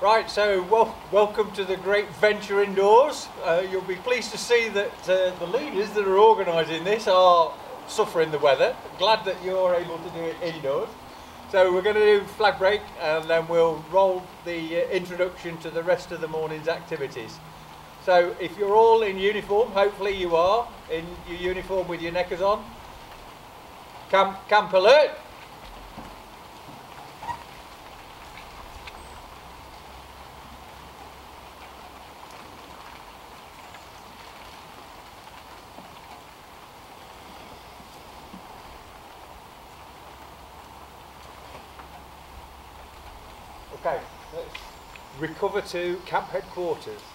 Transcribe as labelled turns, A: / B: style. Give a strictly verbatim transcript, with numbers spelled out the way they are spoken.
A: Right, so wel welcome to the great venture indoors. Uh, you'll be pleased to see that uh, the leaders that are organising this are suffering the weather. Glad that you're able to do it indoors. So we're going to do flag break and then we'll roll the uh, introduction to the rest of the morning's activities. So if you're all in uniform, hopefully you are, in your uniform with your knickers on. Camp, camp alert. Okay, let's recover to camp headquarters.